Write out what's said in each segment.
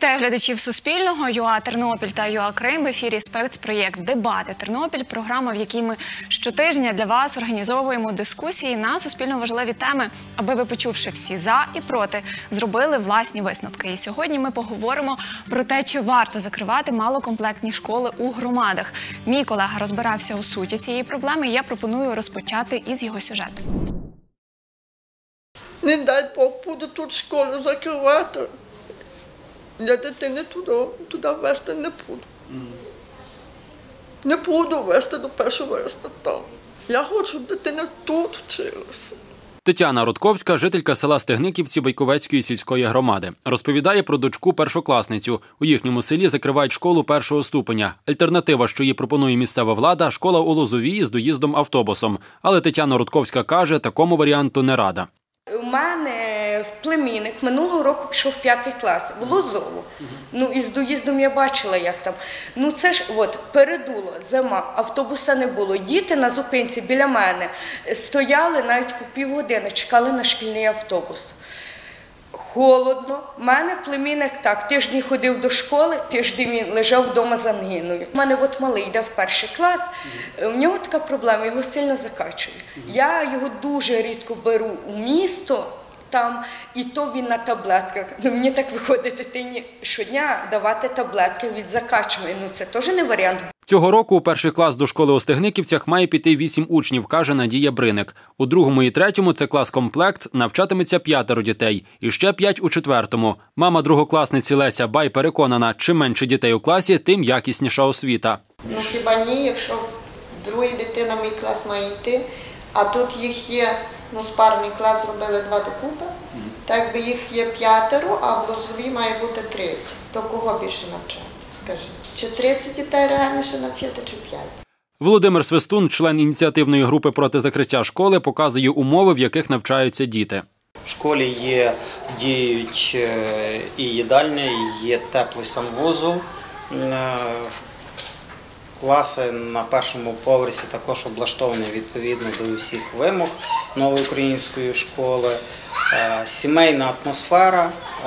Вітаю глядачів Суспільного, ЮА Тернопіль та ЮА Крим. В ефірі спецпроєкт «Дебати Тернопіль». Програма, в якій ми щотижня для вас організовуємо дискусії на суспільно важливі теми, аби ви, почувши всі «за» і «проти», зробили власні висновки. І сьогодні ми поговоримо про те, чи варто закривати малокомплектні школи у громадах. Мій колега розбирався у суті цієї проблеми, і я пропоную розпочати із його сюжету. Не дай Бог, буду тут школу закривати. Я дитини туди вести не буду. Не буду вести до 1 вересня там. Я хочу, щоб дитина тут вчилася. Тетяна Рудковська – жителька села Стегниківці Байковецької сільської громади. Розповідає про дочку першокласницю. У їхньому селі закривають школу першого ступеня. Альтернатива, що їй пропонує місцева влада – школа у Лозовій з доїздом автобусом. Але Тетяна Рудковська каже, такому варіанту не рада. У мене племінник минулого року пішов в 5 клас, в Лозову. І з доїздом я бачила, як там. Це ж, передуло, зима, автобуса не було. Діти на зупинці біля мене стояли навіть по півгодини, чекали на шкільний автобус. Холодно. У мене племінник тиждень ходив до школи, тиждень він лежав вдома з ангіною. У мене малий йде в 1 клас, у нього така проблема, його сильно закачує. Я його дуже рідко беру у місто, і то він на таблетках. Мені так виходить дитині щодня давати таблетки від закачування. Це теж не варіант. Цього року у 1 клас до школи у Стегниківцях має піти 8 учнів, каже Надія Бриник. У 2 і 3 – це клас-комплект, навчатиметься 5 дітей. І ще 5 у 4. Мама другокласниці Леся Бай переконана, чим менше дітей у класі, тим якісніша освіта. Хіба ні, якщо другий дитина мій клас має йти, а тут їх є, спарний клас зробили 2 докупи, так якби їх є 5, а в Лозовій має бути 30. То кого більше навчати, скажи? Чи 30 дітей реальніше навчити, чи 5? Володимир Свистун, член ініціативної групи проти закриття школи, показує умови, в яких навчаються діти. В школі діють і їдальня, і є теплий санвузол. Класи на 1-му поверсі також облаштовані відповідно до усіх вимог нової української школи. Сімейна атмосфера,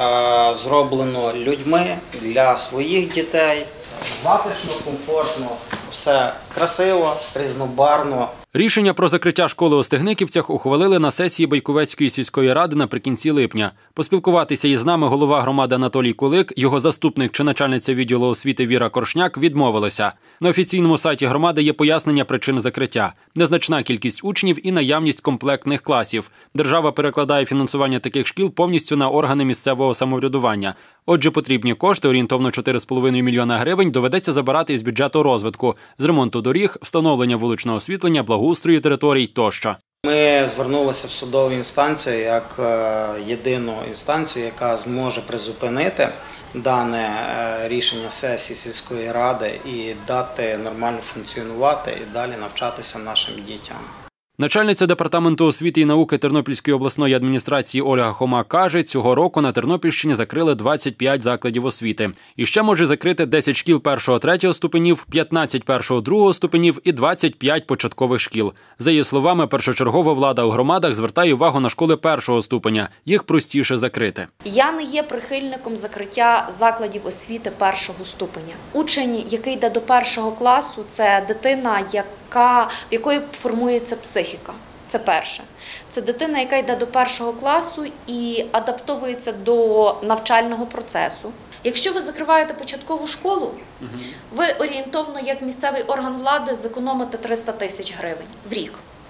зроблено людьми для своїх дітей. Затишно, комфортно, все красиво, різнобарвно. Рішення про закриття школи у Стегниківцях ухвалили на сесії Байковецької сільської ради наприкінці липня. Поспілкуватися із нами голова громади Анатолій Кулик, його заступник чи начальниця відділу освіти Віра Коршняк відмовилися. На офіційному сайті громади є пояснення причин закриття. Незначна кількість учнів і наявність комплектних класів. Держава перекладає фінансування таких шкіл повністю на органи місцевого самоврядування. Отже, потрібні кошти, орієнтовно 4,5 мільйона гривень, доведеться забирати із бюджету розвитку, з ремонту доріг, встановлення вуличного освітлення, благоустрою територій тощо. Ми звернулися в судову інстанцію як єдину інстанцію, яка зможе призупинити дане рішення сесії сільської ради і дати нормально функціонувати і далі навчатися нашим дітям. Начальниця департаменту освіти і науки Тернопільської обласної адміністрації Ольга Хома каже, цього року на Тернопільщині закрили 25 закладів освіти. І ще може закрити 10 шкіл 1-3 ступенів, 15 1-2 ступенів і 25 початкових шкіл. За її словами, першочергова влада у громадах звертає увагу на школи 1-го ступеня. Їх простіше закрити. Я не є прихильником закриття закладів освіти 1-го ступеня. Учень, який йде до 1-го класу, це дитина, в якої формується психіка. Це перше. Це дитина, яка йде до 1-го класу і адаптовується до навчального процесу. Якщо ви закриваєте початкову школу, ви орієнтовно, як місцевий орган влади, зекономите 300 тисяч гривень в рік.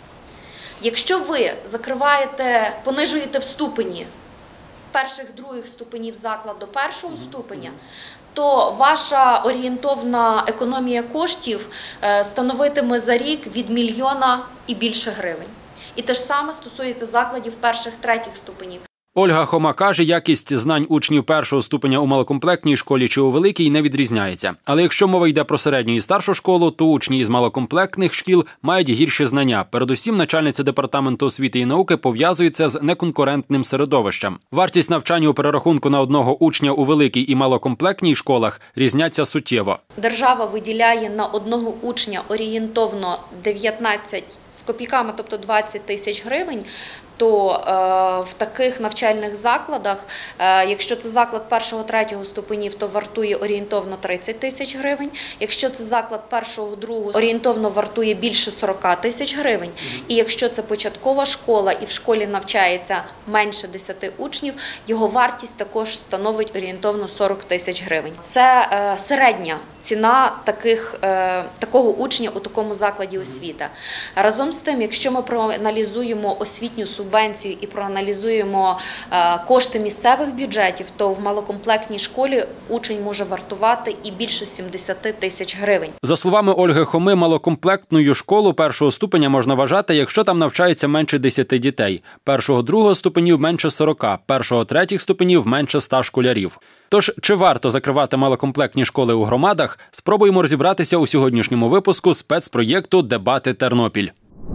Якщо ви понижуєте в ступені перших-других ступенів заклад до 1-го ступеня, то ваша орієнтовна економія коштів становитиме за рік від 1 мільйона і більше гривень. І те ж саме стосується закладів 1-3 ступенів. Ольга Хома каже, якість знань учнів 1-го ступеня у малокомплектній школі чи у великій не відрізняється. Але якщо мова йде про середню і старшу школу, то учні із малокомплектних шкіл мають гірші знання. Передусім, начальниця департаменту освіти і науки пов'язується з неконкурентним середовищем. Вартість навчання у перерахунку на одного учня у великій і малокомплектній школах різняться суттєво. Держава виділяє на одного учня орієнтовно 19 з копійками, тобто 20 тисяч гривень, то в таких навчальних закладах, якщо це заклад 1-3 ступенів, то вартує орієнтовно 30 тисяч гривень. Якщо це заклад 1-2, орієнтовно вартує більше 40 тисяч гривень. І якщо це початкова школа і в школі навчається менше 10 учнів, його вартість також становить орієнтовно 40 тисяч гривень. Це середня ціна такого учня у такому закладі освіти. Разом з тим, якщо ми проаналізуємо освітню субвенцію і проаналізуємо кошти місцевих бюджетів, то в малокомплектній школі учень може вартувати і більше 70 тисяч гривень. За словами Ольги Хоми, малокомплектною школу 1-го ступеня можна вважати, якщо там навчається менше 10 дітей, 1-2 ступенів менше 40, 1-3 ступенів менше 100 школярів. Тож, чи варто закривати малокомплектні школи у громадах, спробуємо розібратися у сьогоднішньому випуску спецпроєкту «Дебати Тернопіль».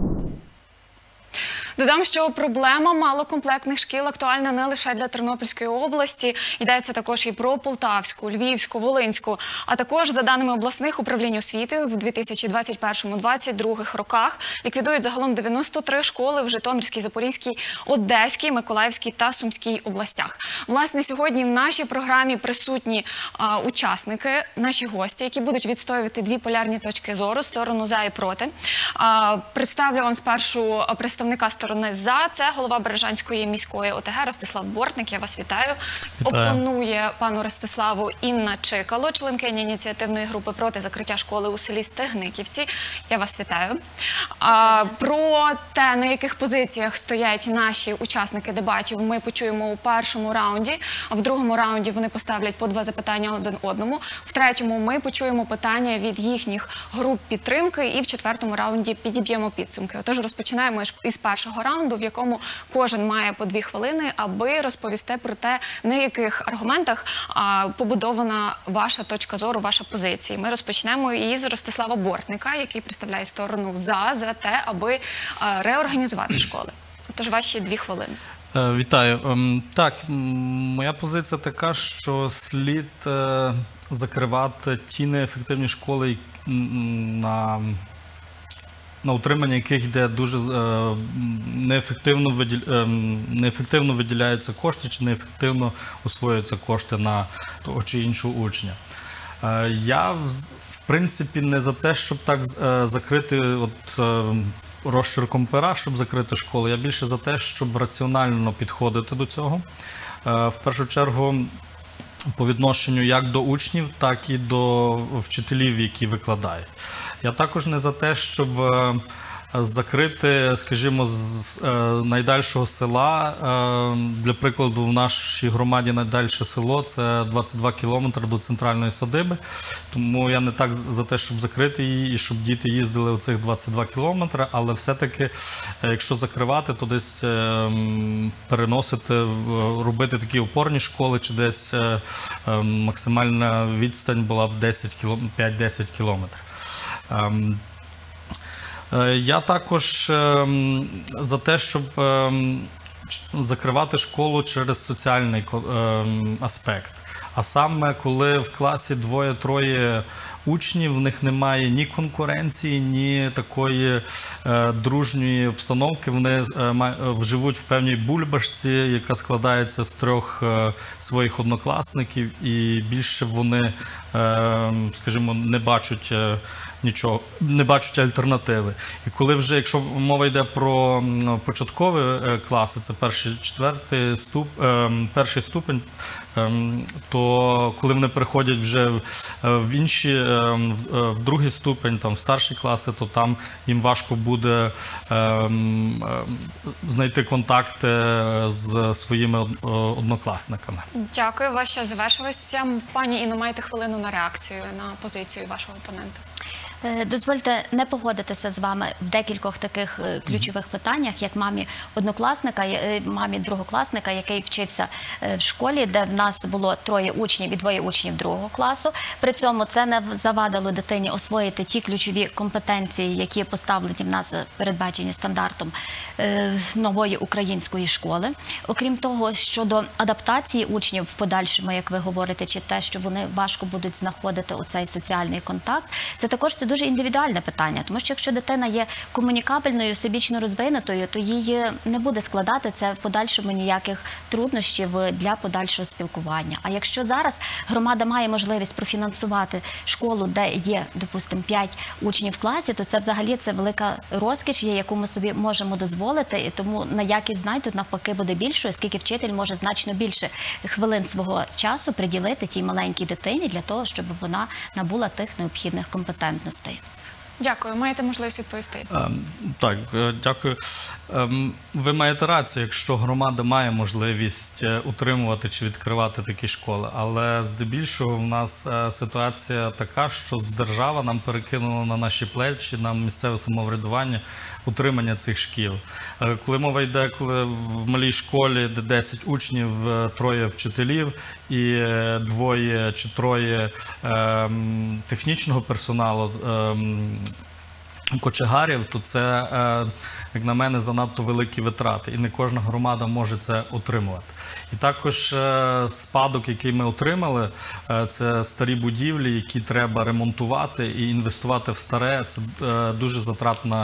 Додам, що проблема малокомплектних шкіл актуальна не лише для Тернопільської області. Йдеться також і про Полтавську, Львівську, Волинську. А також, за даними обласних управлінь освіти, в 2021-2022 роках ліквідують загалом 93 школи в Житомирській, Запорізькій, Одеській, Миколаївській та Сумській областях. Власне, сьогодні в нашій програмі присутні учасники, наші гості, які будуть відстоювати дві полярні точки зору, сторону «за» і «проти». Представлю вам спершу представника сторони «за». Це голова Бережанської міської ОТГ Ростислав Бортник. Я вас вітаю. Опонує пану Ростиславу Інна Чикало, членкиня ініціативної групи проти закриття школи у селі Стегниківці. Я вас вітаю. Про те, на яких позиціях стоять наші учасники дебатів, ми почуємо у першому раунді. В другому раунді вони поставлять по 2 запитання один одному. В третьому ми почуємо питання від їхніх груп підтримки. І в 4-му раунді підіб'ємо підсумки. Отож, розпочинаємо із першого раунду, в якому кожен має по 2 хвилини, аби розповісти про те, на яких аргументах побудована ваша точка зору, ваша позиція. Ми розпочнемо із Ростислава Бортника, який представляє сторону за те, аби реорганізувати школи. Отож, ваші 2 хвилини. Вітаю. Так, моя позиція така, що слід закривати ті неефективні школи, на утримання яких йде дуже неефективно виділяються кошти чи неефективно освоюються кошти на того чи іншого учня. Я, в принципі, не за те, щоб так закрити розчерком пера, щоб закрити школу. Я більше за те, щоб раціонально підходити до цього. В першу чергу, по відношенню як до учнів, так і до вчителів, які викладають. Я також не за те, щоб закрити, скажімо, з найдальшого села. Для прикладу, в нашій громаді найдальше село – це 22 кілометри до центральної садиби. Тому я не так за те, щоб закрити її і щоб діти їздили оцих 22 кілометри. Але все-таки, якщо закривати, то десь переносити, робити такі опорні школи, чи десь максимальна відстань була б 5-10 кілометрів. Я також за те, щоб закривати школу через соціальний аспект. А саме, коли в класі 2-3 учнів, в них немає ні конкуренції, ні такої дружньої обстановки. Вони живуть в певній бульбашці, яка складається з 3 своїх однокласників, і більше вони, скажімо, не бачать альтернативи. І коли вже, якщо мова йде про початкові класи, це перший ступень, то коли вони переходять вже в другий ступень, в старші класи, то там їм важко буде знайти контакти з своїми однокласниками. Дякую, ваш час завершилося. Пані Інно, маєте хвилину на реакцію на позицію вашого опонента. Дозвольте не погодитися з вами в декількох таких ключових питаннях, як мамі другокласника, який вчився в школі, де в нас було 3 учнів і 2 учнів 2-го класу. При цьому це не завадило дитині освоїти ті ключові компетенції, які поставлені в нас, передбачені стандартом нової української школи. Окрім того, щодо адаптації учнів в подальшому, як ви говорите, чи те, що вони важко будуть знаходити оцей соціальний контакт, це також дуже індивідуальне питання, тому що якщо дитина є комунікабельною, всебічно розвинутою, то їй не буде складати це в подальшому ніяких труднощів для подальшого спілкування. А якщо зараз громада має можливість профінансувати школу, де є, допустимо, 5 учнів в класі, то це взагалі велика розкіш, яку ми собі можемо дозволити, і тому на якість знань тут навпаки буде більшою, оскільки вчитель може значно більше хвилин свого часу приділити тій маленькій дитині для того, щоб вона набула тих необхідних компетентностей. Дякую. Маєте можливість відповісти? Так, дякую. Ви маєте рацію, якщо громада має можливість утримувати чи відкривати такі школи, але здебільшого в нас ситуація така, що держава нам перекинула на наші плечі, на місцеве самоврядування утримання цих шкіл. Коли мова йде, коли в малій школі, де 10 учнів, 3 вчителів і 2 чи 3 технічного персоналу, кочегарів, то це, як на мене, занадто великі витрати. І не кожна громада може це отримувати. І також спадок, який ми отримали, це старі будівлі, які треба ремонтувати і інвестувати в старе. Це дуже затратна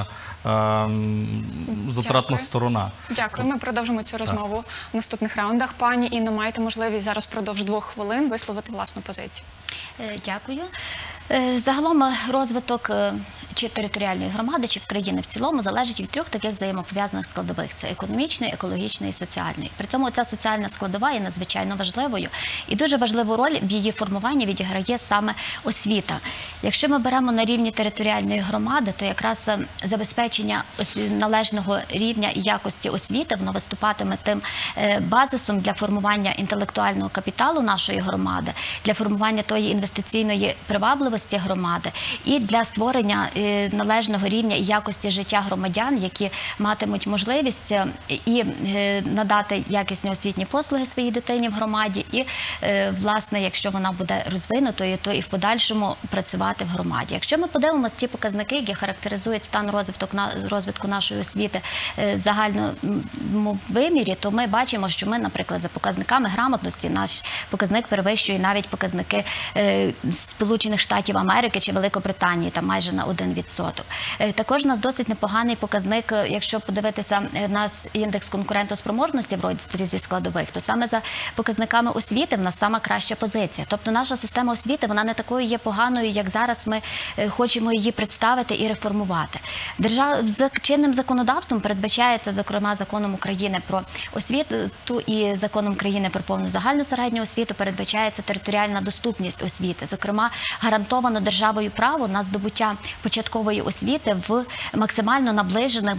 сторона. Дякую. Ми продовжимо цю розмову в наступних раундах. Пані Інно, маєте можливість зараз впродовж 2 хвилин висловити власну позицію. Дякую. Загалом розвиток чи територіальної громади, чи в країни в цілому залежить від 3 таких взаємопов'язаних складових. Це економічної, екологічної і соціальної. При цьому ця соціальна складова є надзвичайно важливою. І дуже важливу роль в її формуванні відіграє саме освіта. Якщо ми беремо на рівні територіальної громади, то якраз забезпечення належного рівня і якості освіти, воно виступатиме тим базисом для формування інтелектуального капіталу нашої громади, для формування тої інвестиційної привабливості громади і для створення належного рівня і якості життя громадян, які матимуть можливість і надати якісні освітні послуги своїй дитині в громаді, і, власне, якщо вона буде розвинутою, то і в подальшому працювати в громаді. Якщо ми подивимося ті показники, які характеризують стан розвитку нашої освіти в загальному вимірі, то ми бачимо, що ми, наприклад, за показниками грамотності, наш показник перевищує навіть показники Сполучених Штатів Америки чи Великобританії, там майже на 1%. Також у нас досить непоганий показник, якщо подивитися на індекс конкурентоспроможності в розрізі складових, то саме за показниками освіти в нас сама краща позиція. Тобто наша система освіти, вона не такою є поганою, як зараз ми хочемо її представити і реформувати. Чинним законодавством передбачається, зокрема, законом України про освіту і законом країни про повну загальну середню освіту передбачається територіальна доступність освіти. Зокрема, гарантовано державою право на здобуття початкової освіти в максимально наближених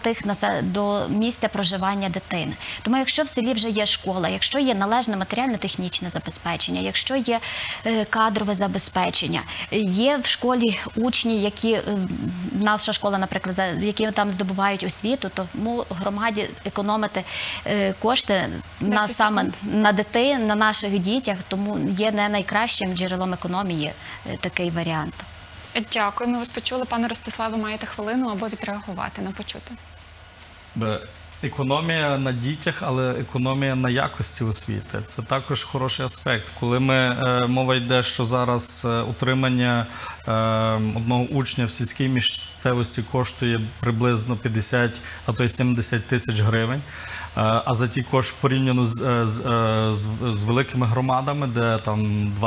до місця проживання дитини. Тому якщо в селі вже є школа, якщо є належне матеріально-технічне забезпечення, якщо є кадрове забезпечення, є в школі учні, які, наша школа, наприклад, які там здобувають освіту, тому громаді економити кошти саме на дитину, на наших дітях, тому є не найкращим джерелом економії такий варіант. Дякую. Ми вас почули. Пане Ростиславе, маєте хвилину, аби відреагувати на почуте. Економія на дітях, але економія на якості освіти. Це також хороший аспект. Коли мова йде, що зараз утримання одного учня в сільській місцевості коштує приблизно 50, а то й 70 тисяч гривень, а за ті кошти порівняно з великими громадами, де там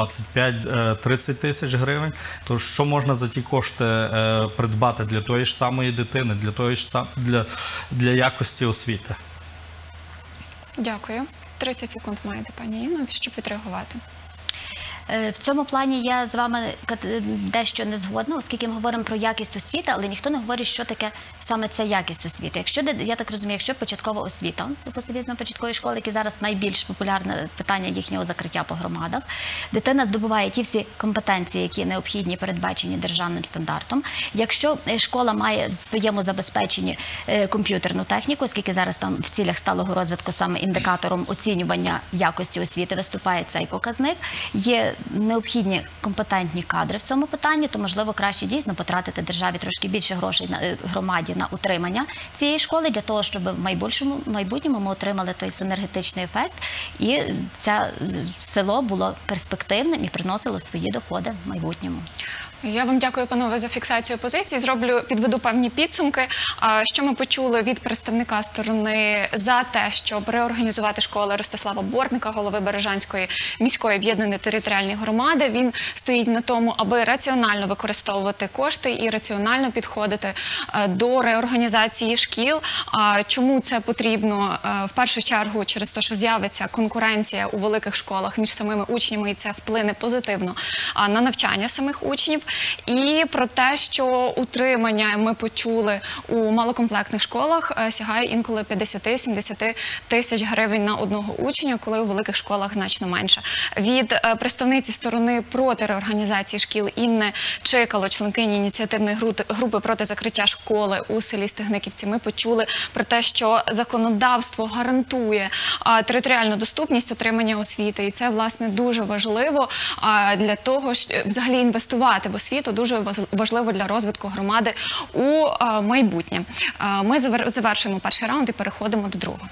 25-30 тисяч гривень, то що можна за ті кошти придбати для тої ж самої дитини, для якості освіти? Дякую. 30 секунд маєте, пані Інно, щоб відреагувати. В цьому плані я з вами дещо не згодна, оскільки ми говоримо про якість освіти, але ніхто не говорить, що таке саме ця якість освіти. Якщо, я так розумію, якщо початкова освіта, допустимо, візьмемо початкові школи, які зараз найбільш популярне питання їхнього закриття по громадах, дитина здобуває ті всі компетенції, які необхідні, передбачені державним стандартом. Якщо школа має в своєму забезпеченні комп'ютерну техніку, оскільки зараз там в цілях сталого розвитку саме індикатором оцінювання якості освіти виступає цей показник, є необхідні компетентні кадри в цьому питанні, то, можливо, краще дійсно потратити державі трошки більше грошей на громаді на утримання цієї школи, для того, щоб в майбутньому ми отримали той синергетичний ефект, і це село було перспективним і приносило свої доходи в майбутньому. Я вам дякую, панове, за фіксацію позицій. Підведу певні підсумки. Що ми почули від представника сторони за те, щоб реорганізувати школи Ростислава Бортника, голови Бережанської міської об'єднаної територіальної громади. Він стоїть на тому, аби раціонально використовувати кошти і раціонально підходити до реорганізації шкіл. Чому це потрібно? В першу чергу через те, що з'явиться конкуренція у великих школах між самими учнями, і це вплине позитивно на навчання самих учнів. І про те, що утримання, ми почули, у малокомплектних школах сягає інколи 50-70 тисяч гривень на одного учня, коли у великих школах значно менше. Від представниці сторони проти реорганізації шкіл Інни Чикало, членкині ініціативної групи проти закриття школи у селі Стегниківці, ми почули про те, що законодавство гарантує територіальну доступність отримання освіти. І це, власне, дуже важливо для того, щоб взагалі інвестувати в освіту, дуже важливо для розвитку громади у майбутнє. Ми завершуємо перший раунд і переходимо до другого.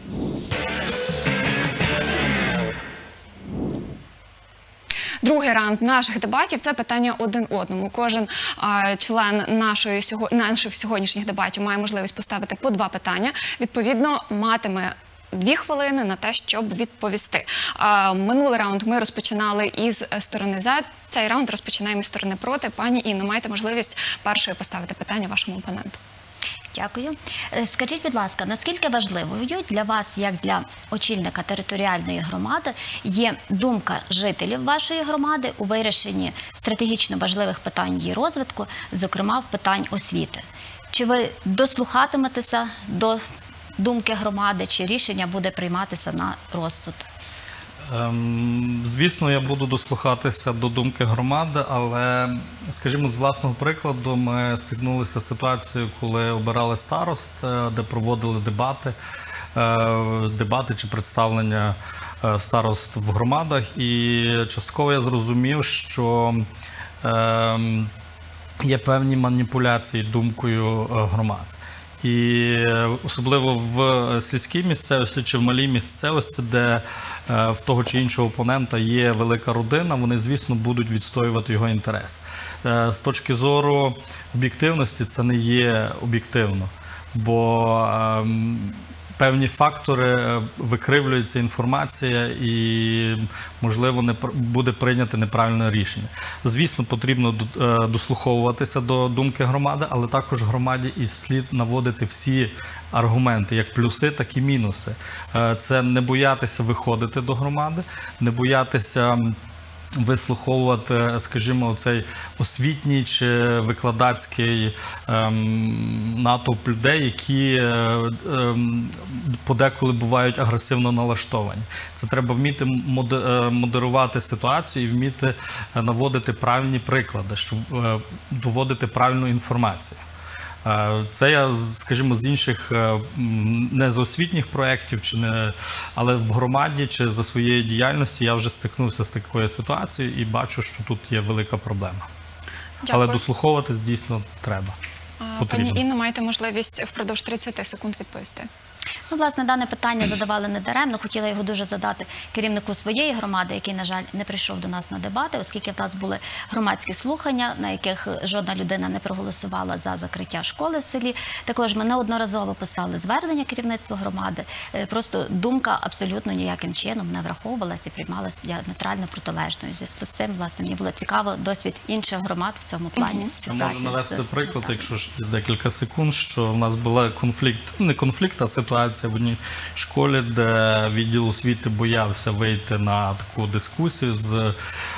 Другий раунд наших дебатів – це питання один одному. Кожен член наших сьогоднішніх дебатів має можливість поставити по 2 питання. Відповідно, матиме 2 хвилини на те, щоб відповісти. Минулий раунд ми розпочинали із сторони «за», цей раунд розпочинаємо із сторони «проти». Пані Інно, маєте можливість першою поставити питання вашому опоненту. Дякую. Скажіть, будь ласка, наскільки важливою для вас, як для очільника територіальної громади, є думка жителів вашої громади у вирішенні стратегічно важливих питань її розвитку, зокрема в питань освіти? Чи ви дослухатиметеся до думки громади, чи рішення буде прийматися на розсуд? Звісно, я буду дослухатися до думки громади, але, скажімо, з власного прикладу, ми стикнулися з ситуацією, коли обирали старост, де проводили дебати чи представлення старост в громадах, і частково я зрозумів, що є певні маніпуляції думкою громад. І особливо в сільській місцевості чи в малій місцевості, де в того чи іншого опонента є велика родина, вони, звісно, будуть відстоювати його інтерес. З точки зору об'єктивності це не є об'єктивно, бо певні фактори, викривлюється інформація і, можливо, не буде прийнято неправильне рішення. Звісно, потрібно дослуховуватися до думки громади, але також громаді і слід наводити всі аргументи, як плюси, так і мінуси. Це не боятися виходити до громади, не боятися вислуховувати, скажімо, цей освітній чи викладацький натовп людей, які подеколи бувають агресивно налаштовані. Це треба вміти модерувати ситуацію і вміти наводити правильні приклади, щоб доводити правильну інформацію. Це я, скажімо, з інших, не з освітніх проєктів, але в громаді чи за своєю діяльністю я вже стикнувся з такою ситуацією і бачу, що тут є велика проблема. Дякую. Але дослуховуватись дійсно треба. Пані Інно, маєте можливість впродовж 30 секунд відповісти. Ну, власне, дане питання задавали не даремно. Хотіла його дуже задати керівнику своєї громади, який, на жаль, не прийшов до нас на дебати, оскільки в нас були громадські слухання, на яких жодна людина не проголосувала за закриття школи в селі. Також ми неодноразово писали звернення керівництву громади. Просто думка абсолютно ніяким чином не враховувалася і приймалася діаметрально протилежною. У зв'язку з цим, власне, мені було цікаво досвід інших громад в цьому плані співпраці. Я можу навести приклад, якщо ж декілька секунд, що в нас була не конфлікт, а ситуація в одній школі, де відділ освіти боявся вийти на таку дискусію з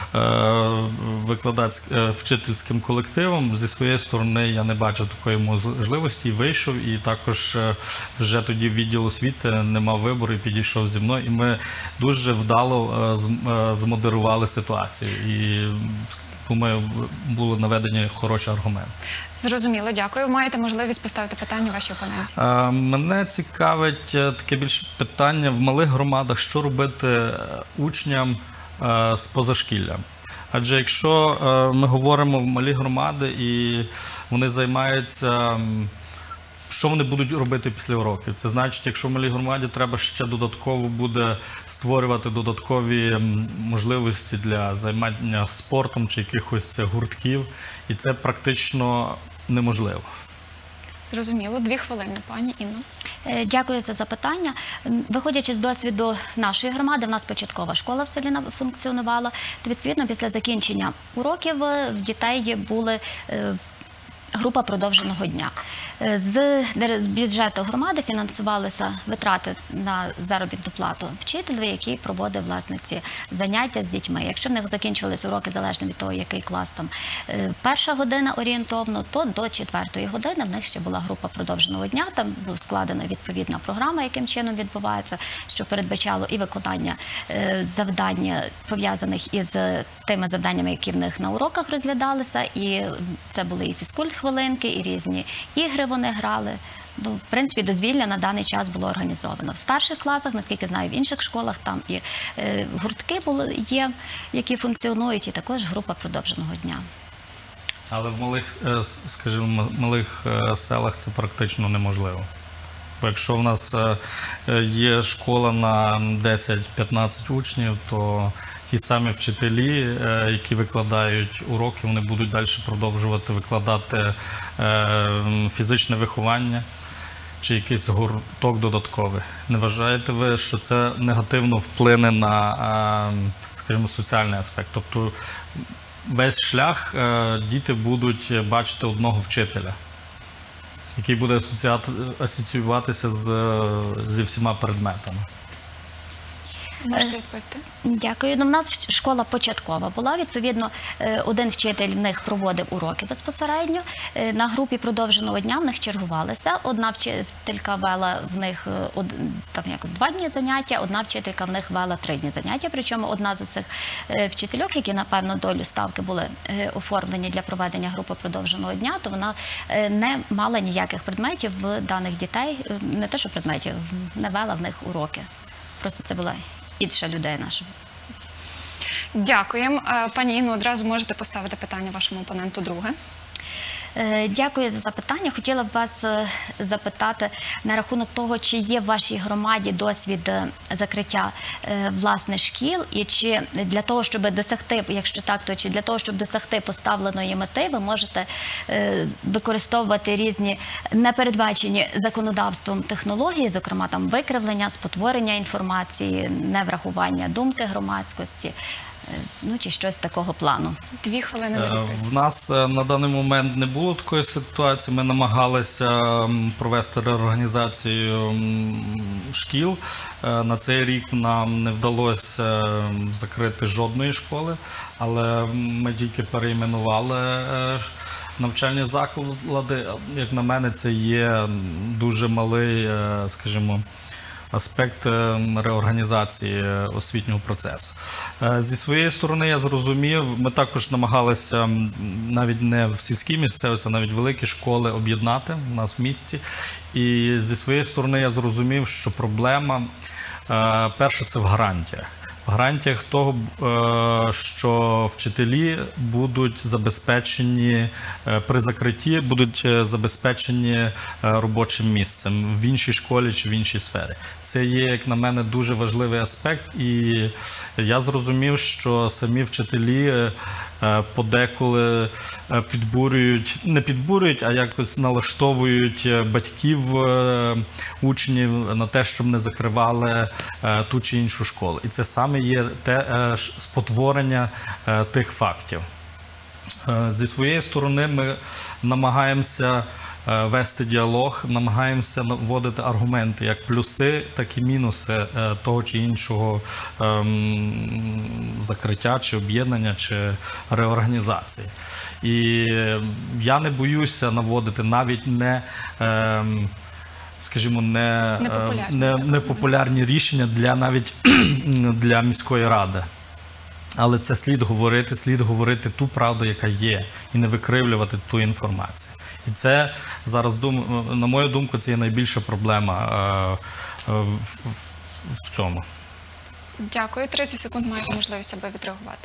вчительським колективом. Зі своєї сторони я не бачив такої можливості і вийшов, і також вже тоді відділ освіти не мав вибору і підійшов зі мною. І ми дуже вдало змодерували ситуацію. І думаю, були наведені хороші аргументи. Зрозуміло, дякую. Маєте можливість поставити питання вашій опоненті. Мене цікавить таке більше питання в малих громадах, що робити учням з позашкілля. Адже якщо ми говоримо в малі громади і вони займаються, що вони будуть робити після уроків? Це значить, якщо в малій громаді треба ще додатково буде створювати додаткові можливості для займання спортом чи якихось гуртків, і це практично неможливо. Зрозуміло. 2 хвилини, пані Інно. Дякую за запитання. Виходячи з досвіду нашої громади, в нас початкова школа в селі функціонувала. То, відповідно, після закінчення уроків в дітей були група продовженого дня. З бюджету громади фінансувалися витрати на заробітну плату вчителю, який проводив, власне, ці заняття з дітьми. Якщо в них закінчувалися уроки, залежно від того, який клас там, 1 година орієнтовно, то до 4 години в них ще була група продовженого дня. Там була складена відповідна програма, яким чином відбувається, що передбачало і виконання завдань, пов'язаних із тими завданнями, які в них на уроках розглядалися. І це були і фізкульт-хвилинки, і різні ігри вони грали. Ну, в принципі, дозвілля на даний час було організовано. В старших класах, наскільки знаю, в інших школах там і гуртки є, які функціонують, і також група продовженого дня. Але в малих, скажімо, малих селах це практично неможливо. Бо якщо в нас є школа на 10-15 учнів, то ті самі вчителі, які викладають уроки, вони будуть далі продовжувати викладати фізичне виховання чи якийсь гурток додатковий. Не вважаєте ви, що це негативно вплине на, скажімо, соціальний аспект? Тобто весь шлях діти будуть бачити одного вчителя, який буде асоціюватися зі всіма предметами. Можете відповісти? Дякую. Ну, в нас школа початкова була. Відповідно, один вчитель в них проводив уроки безпосередньо. На групі продовженого дня в них чергувалися. Одна вчителька вела в них 2 дні заняття, одна вчителька в них вела 3 дні заняття. Причому одна з цих вчительок, які на певну долю ставки були оформлені для проведення групи продовженого дня, то вона не мала ніяких предметів в даних дітей, не те, що предметів, не вела в них уроки. Просто це була інша людина. Дякуємо. Пані Інно, одразу можете поставити питання вашому опоненту друге. Дякую за запитання. Хотіла б вас запитати на рахунок того, чи є в вашій громаді досвід закриття власне шкіл, і чи для того, щоб досягти, якщо так, то чи для того, щоб досягти поставленої мети, ви можете використовувати різні непередбачені законодавством технології, зокрема там викривлення, спотворення інформації, неврахування думки громадськості, ну, чи щось такого плану. 2 хвилини на відповідь. В нас на даний момент не було такої ситуації. Ми намагалися провести реорганізацію шкіл. На цей рік нам не вдалося закрити жодної школи, але ми тільки перейменували навчальні заклади. Як на мене, це є дуже малий, скажімо, аспект реорганізації освітнього процесу. Зі своєї сторони я зрозумів, ми також намагалися навіть не в сільській місцевості, а навіть великі школи об'єднати у нас в місті. І зі своєї сторони я зрозумів, що проблема, перше, це в гарантіях. В гарантіях того, що вчителі будуть забезпечені при закритті, будуть забезпечені робочим місцем в іншій школі чи в іншій сфері. Це є, як на мене, дуже важливий аспект, і я зрозумів, що самі вчителі подеколи не підбурюють, а якось налаштовують батьків учнів на те, щоб не закривали ту чи іншу школу. І це саме є те спотворення тих фактів. Зі своєї сторони ми намагаємося вести діалог, намагаємося вводити аргументи, як плюси, так і мінуси того чи іншого закриття, чи об'єднання, чи реорганізації. І я не боюся наводити навіть непопулярні рішення навіть для міської ради. Але це слід говорити ту правду, яка є, і не викривлювати ту інформацію. І це зараз, на мою думку, це є найбільша проблема в цьому. Дякую. 30 секунд маєте можливість, аби відреагувати.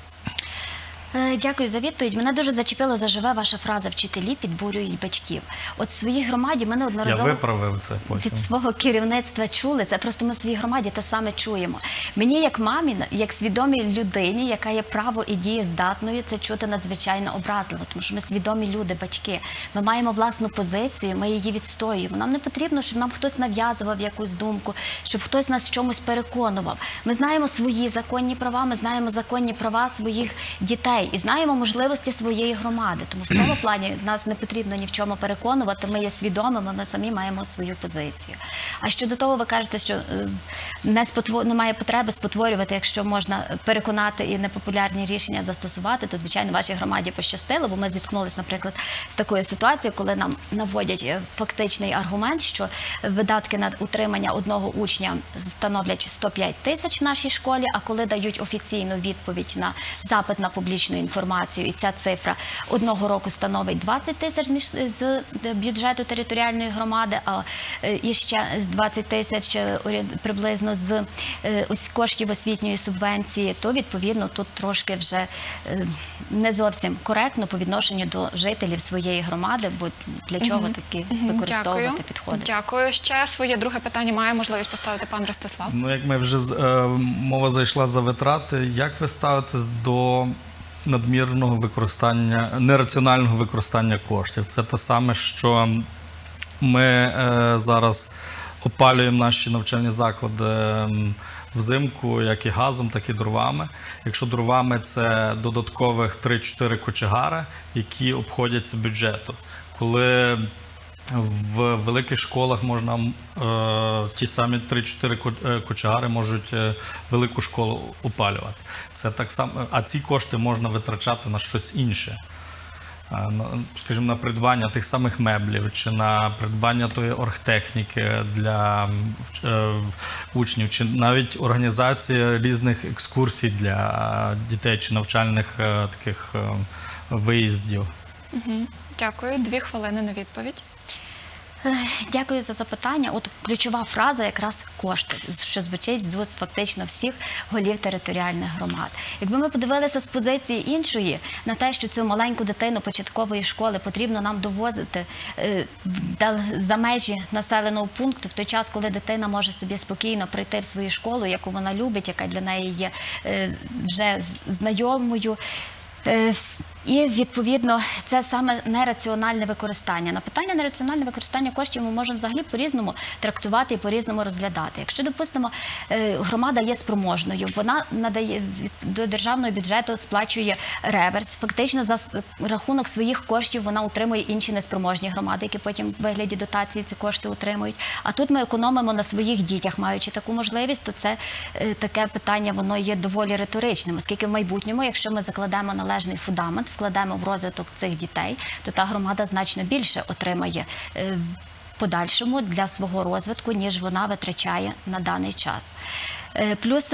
Дякую за відповідь. Мене дуже зачепило заживе ваша фраза «вчителі підбурюють батьків». От в своїй громаді ми неодноразово Я виправив це потім. від свого керівництва чули. Це просто ми в своїй громаді те саме чуємо. Мені як мамі, як свідомій людині, яка є право і дієздатною, це чути надзвичайно образливо, тому що ми свідомі люди, батьки. Ми маємо власну позицію, ми її відстоюємо. Нам не потрібно, щоб нам хтось нав'язував якусь думку, щоб хтось нас в чомусь переконував. Ми знаємо свої законні права, ми знаємо законні права своїх дітей. І знаємо можливості своєї громади. Тому в цьому плані нас не потрібно ні в чому переконувати, ми є свідомими, ми самі маємо свою позицію. А щодо того, ви кажете, що немає потреби спотворювати, якщо можна переконати і непопулярні рішення застосувати, то, звичайно, вашій громаді пощастило, бо ми зіткнулися, наприклад, з такою ситуацією, коли нам наводять фактичний аргумент, що видатки на утримання одного учня становлять 105 тисяч в нашій школі, а коли дають офіційну відповідь на запит на публічну інформацію, і ця цифра одного року становить 20 тисяч з бюджету територіальної громади, а і ще 20 тисяч приблизно з коштів освітньої субвенції, то, відповідно, тут трошки вже не зовсім коректно по відношенню до жителів своєї громади, бо для чого таки використовувати підходи. Дякую. Ще своє друге питання має можливість поставити пан Ростислав. Ну, як ми вже мова зайшла за витрати, як ви ставитесь до надмірного використання, нераціонального використання коштів? Це те саме, що ми зараз опалюємо наші навчальні заклади взимку, як і газом, так і дровами. Якщо дровами, це додаткових 3-4 кочегари, які обходяться бюджету. Коли в великих школах можна, ті самі 3-4 кочегари можуть велику школу опалювати. Це так само, а ці кошти можна витрачати на щось інше. Скажімо, на придбання тих самих меблів, чи на придбання тої оргтехніки для учнів, чи навіть організація різних екскурсій для дітей, чи навчальних таких виїздів. Дякую. 2 хвилини на відповідь. Дякую за запитання. От ключова фраза якраз кошти, що звучить з вуст фактично всіх голів територіальних громад. Якби ми подивилися з позиції іншої на те, що цю маленьку дитину початкової школи потрібно нам довозити за межі населеного пункту в той час, коли дитина може собі спокійно прийти в свою школу, яку вона любить, яка для неї є вже знайомою, і, відповідно, це саме нераціональне використання. На питання нераціональне використання коштів ми можемо взагалі по-різному трактувати і по-різному розглядати. Якщо, допустимо, громада є спроможною, вона надає до державного бюджету, сплачує реверс, фактично за рахунок своїх коштів вона утримує інші неспроможні громади, які потім в вигляді дотації ці кошти утримують. А тут ми економимо на своїх дітях, маючи таку можливість, то це таке питання, воно є доволі риторичним, оскільки в майбутньому, якщо ми закладемо належний фундамент, вкладемо в розвиток цих дітей, то та громада значно більше отримає в подальшому для свого розвитку, ніж вона витрачає на даний час. Плюс,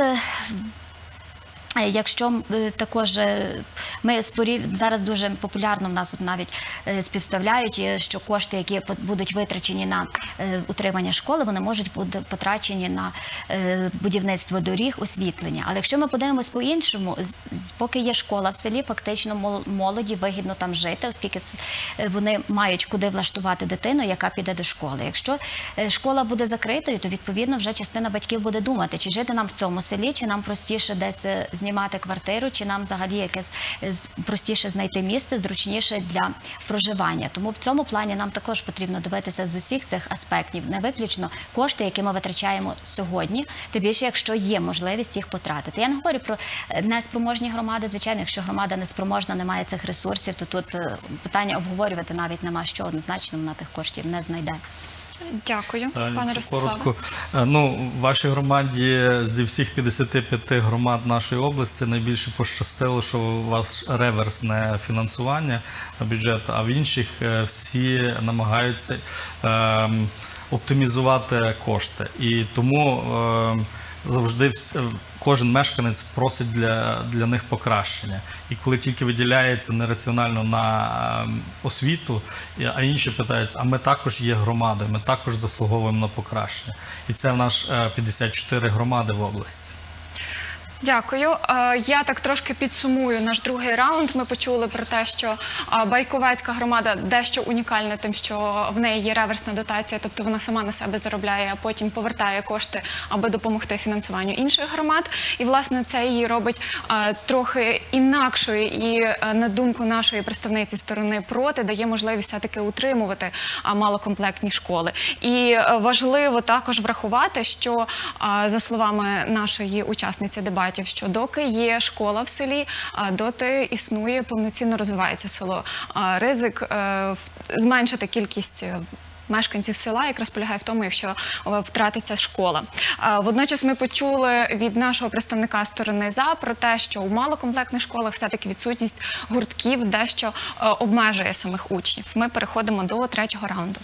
якщо також ми зараз дуже популярно в нас навіть співставляють, що кошти, які будуть витрачені на утримання школи, вони можуть бути потрачені на будівництво доріг, освітлення. Але якщо ми подивимось по-іншому, поки є школа в селі, фактично молоді вигідно там жити, оскільки вони мають куди влаштувати дитину, яка піде до школи. Якщо школа буде закритою, то відповідно вже частина батьків буде думати, чи жити нам в цьому селі, чи нам простіше десь знімати квартиру, чи нам взагалі якесь простіше знайти місце, зручніше для проживання. Тому в цьому плані нам також потрібно дивитися з усіх цих аспектів, не виключно кошти, які ми витрачаємо сьогодні, тим більше, якщо є можливість їх потратити. Я не говорю про неспроможні громади, звичайно, якщо громада неспроможна, не має цих ресурсів, то тут питання обговорювати навіть нема, що однозначно вона тих коштів не знайде. Дякую, пане Ростиславе. Коротко. Ну, в вашій громаді зі всіх 55 громад нашої області найбільше пощастило, що у вас реверсне фінансування бюджету, а в інших всі намагаються оптимізувати кошти. І тому завжди кожен мешканець просить для них покращення. І коли тільки виділяється нераціонально на освіту, а інші питають, а ми також є громадою, ми також заслуговуємо на покращення. І це в нас 54 громади в області. Дякую. Я так трошки підсумую наш другий раунд. Ми почули про те, що Байковецька громада дещо унікальна тим, що в неї є реверсна дотація, тобто вона сама на себе заробляє, а потім повертає кошти, аби допомогти фінансуванню інших громад. І, власне, це її робить трохи інакшою і, на думку нашої представниці сторони проти, дає можливість все-таки утримувати малокомплектні школи. І важливо також врахувати, що, за словами нашої учасниці дебатів, що доки є школа в селі, доти існує, повноцінно розвивається село. Ризик зменшити кількість мешканців села якраз полягає в тому, якщо втратиться школа. Водночас ми почули від нашого представника сторони «за» про те, що у малокомплектних школах все-таки відсутність гуртків дещо обмежує самих учнів. Ми переходимо до третього раунду.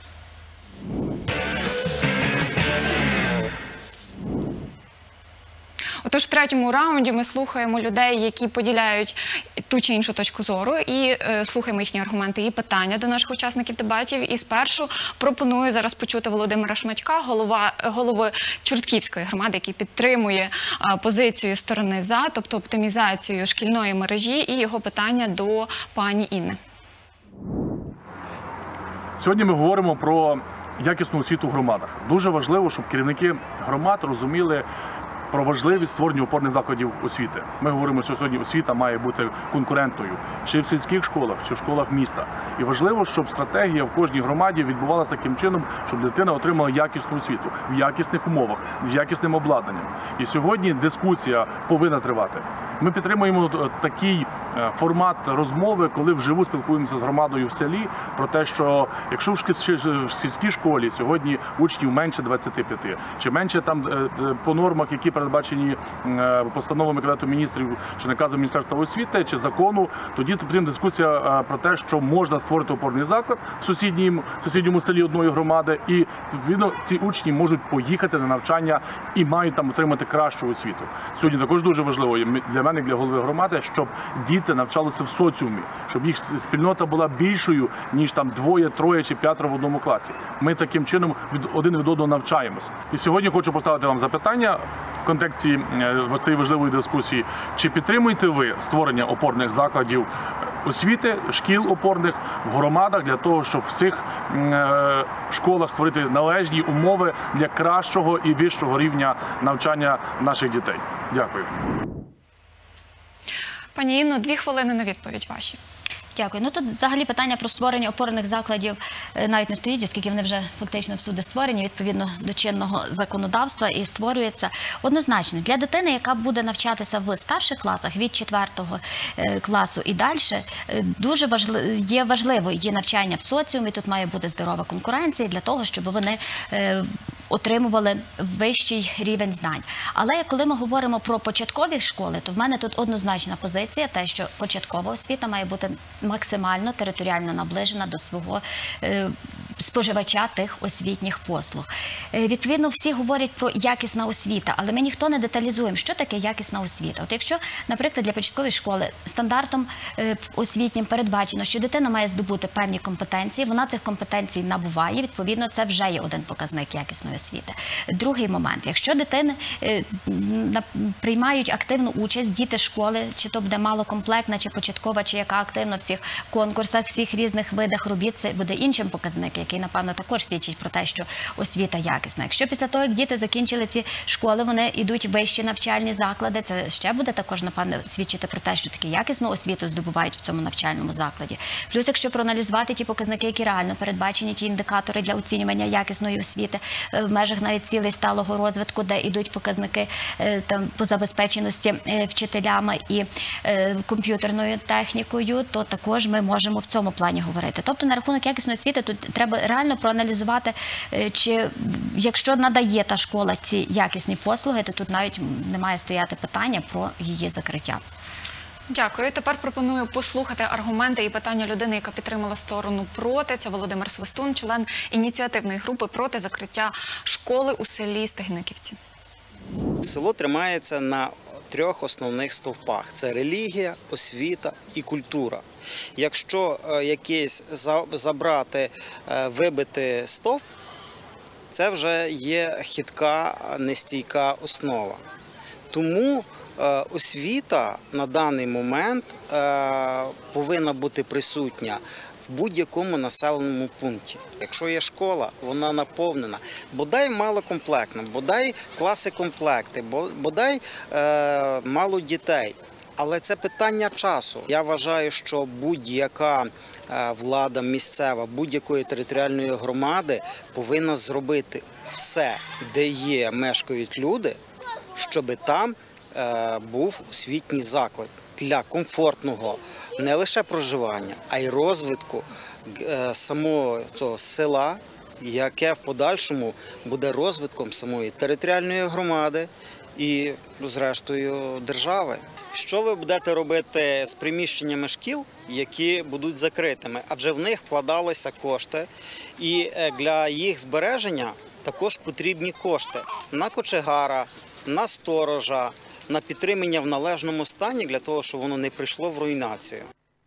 Отож, в третьому раунді ми слухаємо людей, які поділяють ту чи іншу точку зору, і слухаємо їхні аргументи і питання до наших учасників дебатів. І спершу пропоную зараз почути Володимира Шматька, голови Чортківської громади, який підтримує позицію сторони «за», тобто оптимізацію шкільної мережі, і його питання до пані Інни. Сьогодні ми говоримо про якісну освіту в громадах. Дуже важливо, щоб керівники громад розуміли про важливість створення опорних закладів освіти. Ми говоримо, що сьогодні освіта має бути конкурентною чи в сільських школах, чи в школах міста. І важливо, щоб стратегія в кожній громаді відбувалася таким чином, щоб дитина отримала якісну освіту, в якісних умовах, з якісним обладнанням. І сьогодні дискусія повинна тривати. Ми підтримуємо такий формат розмови, коли вживу спілкуємося з громадою в селі, про те, що якщо в сільській школі сьогодні учнів менше 25, чи менше там по нормах, які передбачені постановами Кабінету міністрів, чи наказом Міністерства освіти, чи закону, тоді потрібна дискусія про те, що можна створити опорний заклад в сусідньому селі одної громади, і відповідно ці учні можуть поїхати на навчання і мають там отримати кращу освіту. Сьогодні також дуже важливо для мене, для голови громади, щоб діти навчалися в соціумі, щоб їх спільнота була більшою, ніж там 2, 3 чи 5 в одному класі. Ми таким чином один від одного навчаємось. І сьогодні хочу поставити вам запитання в контексті цієї важливої дискусії. Чи підтримуєте ви створення опорних закладів освіти, шкіл опорних в громадах для того, щоб в цих школах створити належні умови для кращого і вищого рівня навчання наших дітей? Дякую. Пані Інно, 2 хвилини на відповідь ваші. Дякую. Ну, тут взагалі питання про створення опорних закладів навіть не стоїть, оскільки вони вже фактично всюди створені, відповідно до чинного законодавства, і створюється однозначно. Для дитини, яка буде навчатися в старших класах, від 4 класу і далі, дуже є важливо її навчання в соціумі, тут має бути здорова конкуренція для того, щоб вони отримували вищий рівень знань. Але коли ми говоримо про початкові школи, то в мене тут однозначна позиція, те, що початкова освіта має бути максимально територіально наближена до свого споживача тих освітніх послуг. Відповідно, всі говорять про якісна освіта, але ми ніхто не деталізуємо, що таке якісна освіта. От якщо, наприклад, для початкової школи стандартом освітнім передбачено, що дитина має здобути певні компетенції, вона цих компетенцій набуває, відповідно, це вже є один показник якісної освіти. Другий момент, якщо дитини приймають активну участь, діти школи, чи то буде малокомплектна, чи початкова, чи яка активно в всіх конкурсах, всіх різних видах робіт, це буде іншим показником, який, напевно, також свідчить про те, що освіта якісна. Якщо після того, як діти закінчили ці школи, вони йдуть в вищі навчальні заклади, це ще буде також, напевно, свідчити про те, що таки якісну освіту здобувають в цьому навчальному закладі. Плюс, якщо проаналізувати ті показники, які реально передбачені, ті індикатори для оцінювання якісної освіти в межах навіть цілей сталого розвитку, де йдуть показники по забезпеченості вчителями і комп'ютерною технікою, то також ми можемо в цьому плані говорити. Тобто на рахунок якісної освіти тут треба реально проаналізувати, чи якщо надає та школа ці якісні послуги, то тут навіть не має стояти питання про її закриття. Дякую. Тепер пропоную послухати аргументи і питання людини, яка підтримала сторону проти. Це Володимир Свистун, член ініціативної групи проти закриття школи у селі Стегниківці. Село тримається на 3 основних стовпах – це релігія, освіта і культура. Якщо якийсь забрати, вибити стовп, це вже є хитка, нестійка основа. Тому освіта на даний момент повинна бути присутня в будь-якому населеному пункті. Якщо є школа, вона наповнена, бодай малокомплектна, бодай класи-комплекти, бодай мало дітей. Але це питання часу. Я вважаю, що будь-яка влада місцева, будь-якої територіальної громади повинна зробити все, де є, мешкають люди, щоб там був освітній заклад для комфортного не лише проживання, а й розвитку самого цього села, яке в подальшому буде розвитком самої територіальної громади і, зрештою, держави. Що ви будете робити з приміщеннями шкіл, які будуть закритими? Адже в них вкладалися кошти, і для їх збереження також потрібні кошти на кочегара, на сторожа, на підтримання в належному стані, для того, щоб воно не прийшло в руйнацію.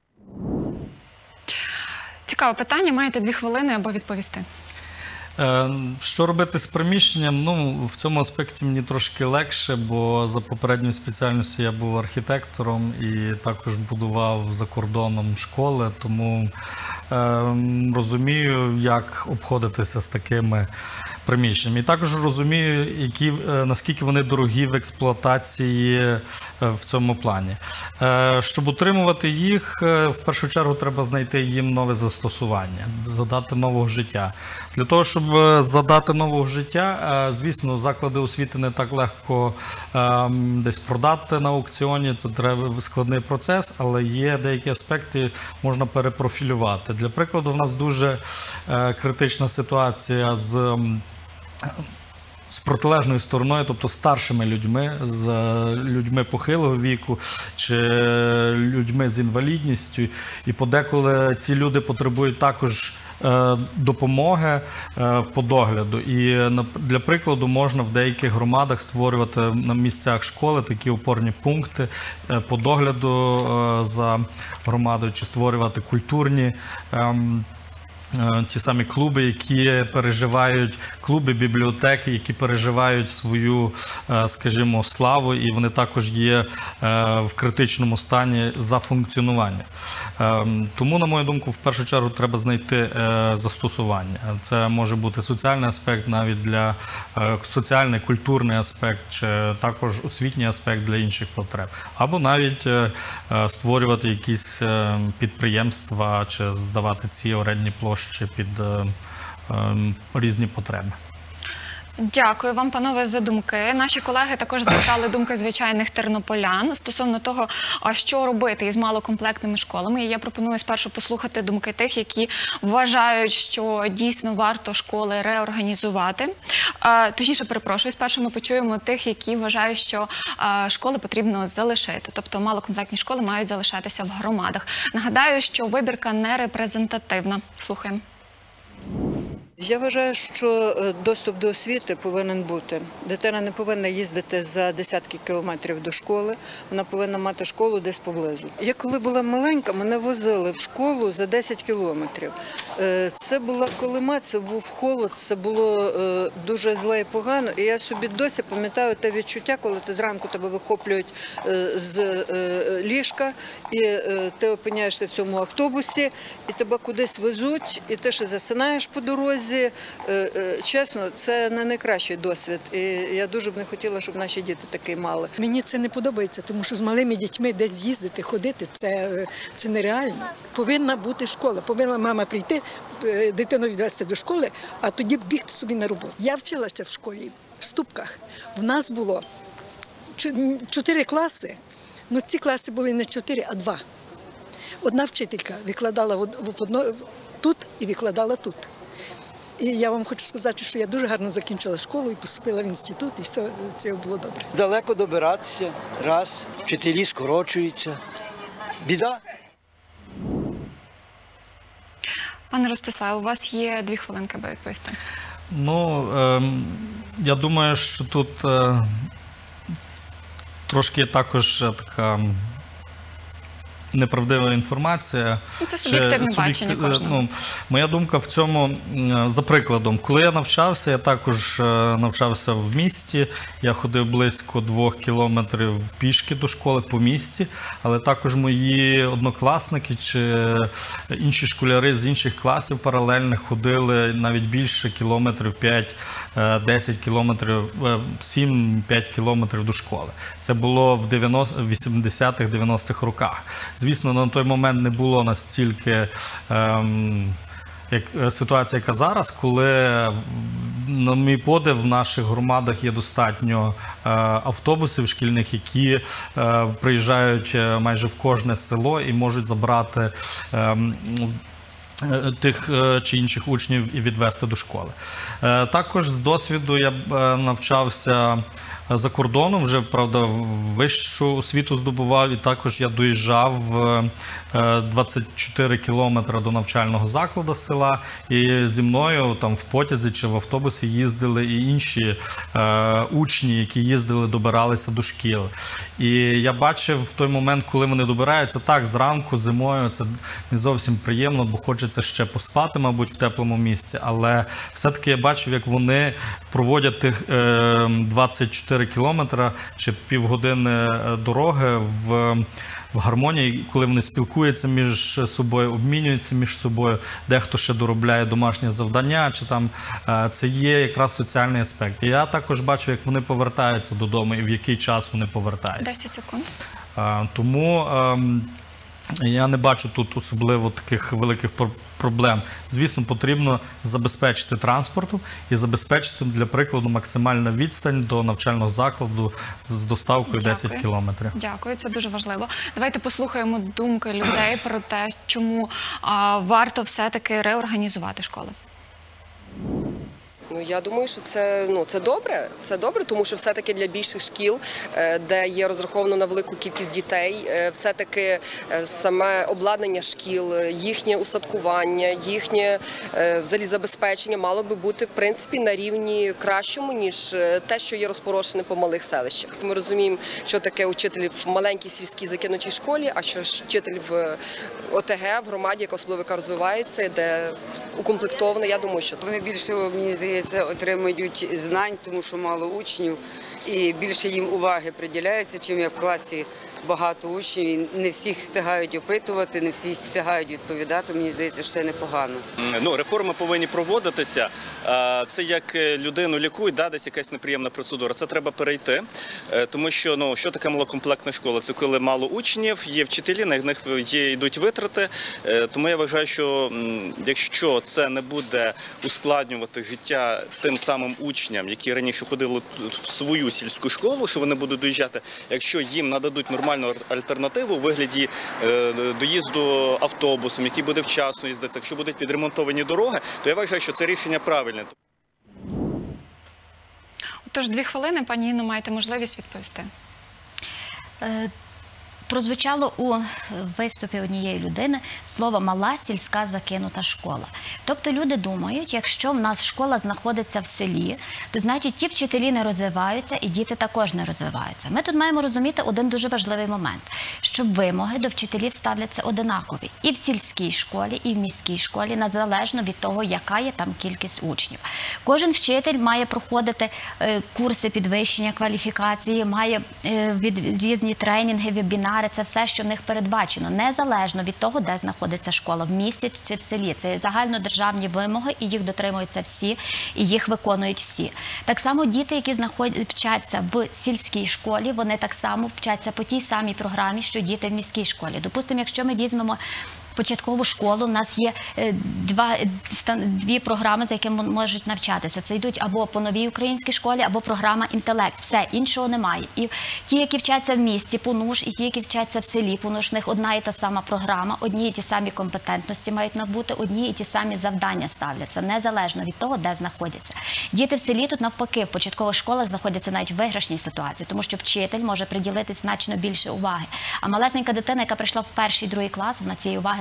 Цікаве питання, маєте 2 хвилини, аби відповісти. Що робити з приміщенням? Ну, в цьому аспекті мені трошки легше, бо за попередньою спеціальністю я був архітектором і також будував за кордоном школи, тому розумію, як обходитися з такими приміщеннями. І також розумію, наскільки вони дорогі в експлуатації в цьому плані. Щоб утримувати їх, в першу чергу треба знайти їм нове застосування, задати нового життя. Для того, щоб задати нового життя, звісно, заклади освіти не так легко десь продати на аукціоні, це треба складний процес, але є деякі аспекти, можна перепрофілювати. Для прикладу, в нас дуже критична ситуація з протилежною стороною, тобто старшими людьми, з людьми похилого віку чи людьми з інвалідністю. І подеколи ці люди потребують також допомоги по догляду. І для прикладу можна в деяких громадах створювати на місцях школи такі опорні пункти по догляду за громадою, чи створювати культурні ті самі клуби, які переживають, клуби, бібліотеки, які переживають свою, скажімо, славу, і вони також є в критичному стані за функціонування. Тому, на мою думку, в першу чергу треба знайти застосування. Це може бути соціальний аспект, навіть для соціальний, культурний аспект, чи також освітній аспект для інших потреб. Або навіть створювати якісь підприємства, чи здавати ці орендні площі під різні потреби. Дякую вам, панове, за думки. Наші колеги також запитали думки звичайних тернополян стосовно того, а що робити із малокомплектними школами. І я пропоную спершу послухати думки тих, які вважають, що дійсно варто школи реорганізувати. Точніше, перепрошую, спершу ми почуємо тих, які вважають, що школи потрібно залишити. Тобто малокомплектні школи мають залишатися в громадах. Нагадаю, що вибірка не репрезентативна. Слухаємо. Я вважаю, що доступ до освіти повинен бути. Дитина не повинна їздити за десятки кілометрів до школи, вона повинна мати школу десь поблизу. Я коли була маленька, мене возили в школу за 10 кілометрів. Це була колима, це був холод, це було дуже зле і погано. І я собі досі пам'ятаю те відчуття, коли ти зранку тебе вихоплюють з ліжка, і ти опиняєшся в цьому автобусі, і тебе кудись везуть, і ти ще засинаєш по дорозі. Чесно, це не найкращий досвід. І я дуже б не хотіла, щоб наші діти такий мали. Мені це не подобається, тому що з малими дітьми десь їздити, ходити – це нереально. Повинна бути школа, повинна мама прийти, дитину відвести до школи, а тоді бігти собі на роботу. Я вчилася в школі, в Ступках. В нас було 4 класи, але ці класи були не 4, а 2. Одна вчителька викладала тут і викладала тут. І я вам хочу сказати, що я дуже гарно закінчила школу і поступила в інститут, і все це було добре. Далеко добиратися, раз, вчителі скорочуються. Біда. Пане Ростиславе, у вас є 2 хвилинки, аби відповісти. Ну, я думаю, що тут трошки також така неправдива інформація. Це суб'єктивне бачення кожного. Моя думка в цьому, за прикладом, коли я навчався, я також навчався в місті, я ходив близько 2 кілометрів пішки до школи по місті, але також мої однокласники чи інші школяри з інших класів паралельних ходили навіть більше кілометрів 5-10 кілометрів, 7-5 кілометрів до школи. Це було в 80-х, 90-х роках. Звісно, на той момент не було настільки ситуація, яка зараз, коли, на мій подив, в наших громадах є достатньо автобусів шкільних, які приїжджають майже в кожне село і можуть забрати тих чи інших учнів і відвести до школи. Також з досвіду я навчався за кордоном, вже, правда, вищу освіту здобував, і також я доїжджав 24 кілометри до навчального закладу з села, і зі мною там в потязі чи в автобусі їздили і інші учні, які їздили, добиралися до шкіл. І я бачив в той момент, коли вони добираються, так, зранку, зимою, це не зовсім приємно, бо хочеться ще поспати, мабуть, в теплому місці, але все-таки я бачив, як вони проводять тих 24 кілометри чи півгодини дороги в гармонії, коли вони спілкуються між собою, обмінюються між собою, дехто ще доробляє домашнє завдання, чи там це є якраз соціальний аспект. І я також бачу, як вони повертаються додому і в який час вони повертаються. 10 секунд. Тому я не бачу тут особливо таких великих проблем. Звісно, потрібно забезпечити транспорту і забезпечити, для прикладу, максимальну відстань до навчального закладу з доставкою 10 кілометрів. Дякую, це дуже важливо. Давайте послухаємо думки людей про те, чому варто все-таки реорганізувати школи. Ну, я думаю, що це добре. Це добре, тому що все-таки для більших шкіл, де є розраховано на велику кількість дітей, все-таки саме обладнання шкіл, їхнє устаткування, їхнє взагалі забезпечення мало би бути, в принципі, на рівні кращому, ніж те, що є розпорошене по малих селищах. Ми розуміємо, що таке учитель в маленькій сільській закинутій школі, а що ж вчитель в ОТГ, в громаді, яка особливо розвивається, де укомплектована, я думаю, що вони більше, мені здається, отримують знань, тому що мало учнів, і більше їм уваги приділяється, чим як в класі багато учнів. Не всіх встигають опитувати, не всі встигають відповідати. Мені здається, що це непогано. Реформи повинні проводитися. Це як людину лікують, десь якась неприємна процедура. Це треба перейти, тому що що таке малокомплектна школа? Це коли мало учнів, є вчителі, на них йдуть витрати. Тому я вважаю, що якщо це не буде ускладнювати життя тим самим учням, які раніше ходили в свою сільську школу, що вони будуть доїжджати, якщо їм нададуть нормальну альтернативу у вигляді доїзду автобусом, який буде вчасно їздити, якщо будуть відремонтовані дороги, то я вважаю, що це рішення правильне. Тож 2 хвилини, пані Інно, маєте можливість відповісти. Прозвучало у виступі однієї людини слово «мала сільська закинута школа». Тобто люди думають, якщо в нас школа знаходиться в селі, то значить ті вчителі не розвиваються і діти також не розвиваються. Ми тут маємо розуміти один дуже важливий момент, що вимоги до вчителів ставляться одинакові і в сільській школі, і в міській школі, незалежно від того, яка є там кількість учнів. Кожен вчитель має проходити курси підвищення кваліфікації, має різні тренінги, вебінари. Це все, що в них передбачено, незалежно від того, де знаходиться школа, в місті чи в селі. Це загальнодержавні вимоги, і їх дотримуються всі, і їх виконують всі. Так само діти, які вчаться в сільській школі, вони так само вчаться по тій самій програмі, що діти в міській школі. Допустимо, якщо ми візьмемо початкову школу, у нас є дві програми, за якими можуть навчатися. Це йдуть або по новій українській школі, або програма «Інтелект». Все, іншого немає. І ті, які вчаться в місті по НУШ, і ті, які вчаться в селі по НУШ, в них одна і та сама програма, одні і ті самі компетентності мають набути, одні і ті самі завдання ставляться, незалежно від того, де знаходяться. Діти в селі тут навпаки в початкових школах знаходяться навіть в виграшній ситуації, тому що вчитель може приділити значно більше уваги. А малесенька дитина, яка прийшла в 1-й, 2-й клас, вона цієї уваги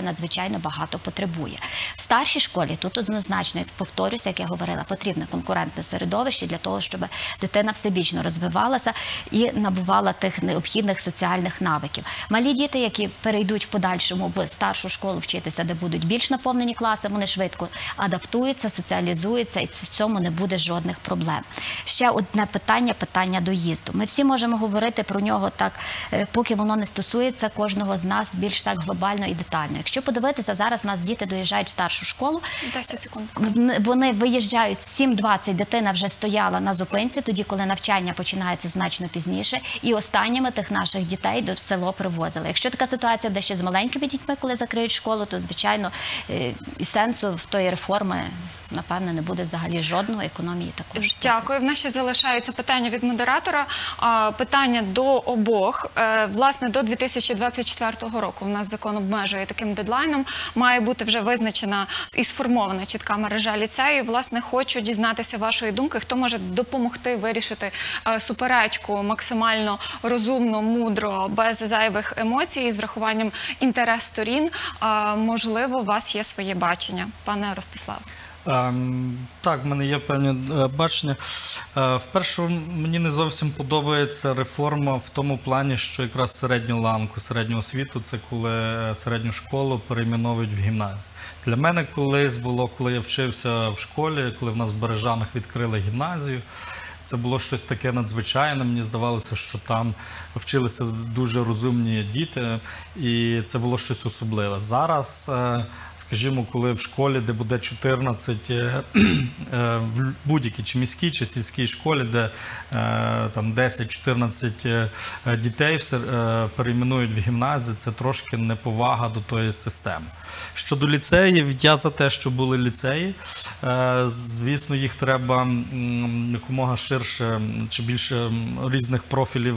надзвичайно багато потребує. В старшій школі тут однозначно, повторюся, як я говорила, потрібне конкурентне середовище для того, щоб дитина всебічно розвивалася і набувала тих необхідних соціальних навиків. Малі діти, які перейдуть в подальшому в старшу школу вчитися, де будуть більш наповнені класи, вони швидко адаптуються, соціалізуються, і в цьому не буде жодних проблем. Ще одне питання доїзду. Ми всі можемо говорити про нього так, поки воно не стосується кожного з нас більш так глобально і детально. Якщо подивитися, зараз у нас діти доїжджають в старшу школу, 10 секунд. Вони виїжджають 7:20, дитина вже стояла на зупинці, тоді, коли навчання починається значно пізніше, і останніми тих наших дітей до село привозили. Якщо така ситуація буде ще з маленькими дітьми, коли закриють школу, то, звичайно, і сенсу в тої реформи, напевне, не буде взагалі жодного, економії також. Дякую. В нас ще залишаються питання від модератора. Питання до обох. Власне, до 2024 року в нас закон обмежує таким дедлайном. Має бути вже визначена і сформована чітка мережа ліцеїв. Власне, хочу дізнатися вашої думки, хто може допомогти вирішити суперечку максимально розумно, мудро, без зайвих емоцій, з врахуванням інтерес сторін. Можливо, у вас є своє бачення, пане Ростиславе. Так, в мене є певні бачення. Вперше, мені не зовсім подобається реформа в тому плані, що якраз середню ланку, середню освіту, це коли середню школу перейменовують в гімназію. Для мене колись було, коли я вчився в школі, коли в нас в Бережанах відкрили гімназію, це було щось таке надзвичайне, мені здавалося, що там вчилися дуже розумні діти, і це було щось особливе. Зараз, скажімо, коли в школі, де буде 14, в будь-якій, чи міській, чи сільській школі, де там 10-14 дітей перейменують в гімназію, це трошки неповага до тої системи. Щодо ліцеїв, я за те, що були ліцеї. Звісно, їх треба якомога ширше чи більше різних профілів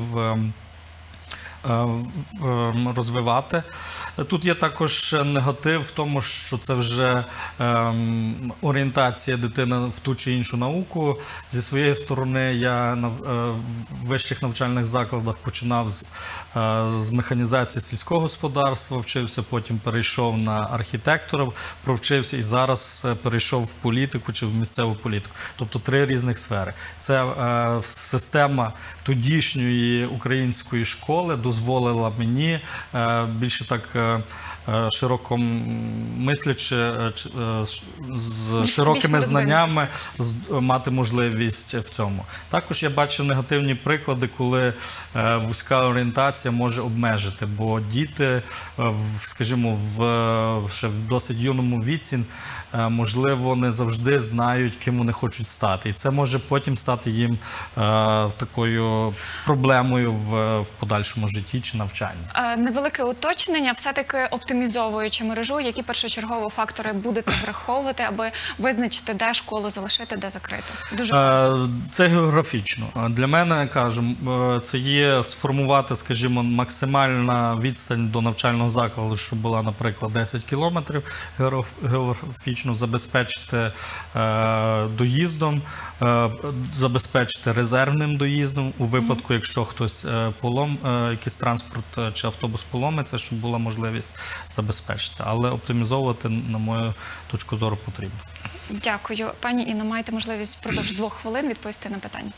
розвивати. Тут є також негатив в тому, що це вже орієнтація дитини в ту чи іншу науку. Зі своєї сторони, я в вищих навчальних закладах починав з механізації сільського господарства, вчився, потім перейшов на архітектора, провчився і зараз перейшов в політику чи в місцеву політику. Тобто 3 різних сфери. Це система тодішньої української школи дозволила мені більше так широко мислячи, з широкими знаннями мати можливість в цьому. Також я бачив негативні приклади, коли вузька орієнтація може обмежити, бо діти, скажімо, ще в досить юному віці, можливо, не завжди знають, ким вони хочуть стати. І це може потім стати їм такою проблемою в подальшому житті чи навчанні. Невелике уточнення. Все-таки оптимізовуючи мережу, які першочергові фактори будете враховувати, аби визначити, де школу залишити, де закрити? Це географічно. Для мене, кажу, це є сформувати, скажімо, максимальна відстань до навчального закладу, щоб була, наприклад, 10 кілометрів, географічно забезпечити доїздом, забезпечити резервним доїздом у випадку, якщо хтось якийсь транспорт чи автобус поломиться, щоб була можливість забезпечити. Але оптимізовувати, на мою точку зору, потрібно. Дякую. Пані Інно, маєте можливість впродовж 2 хвилин відповісти на питання.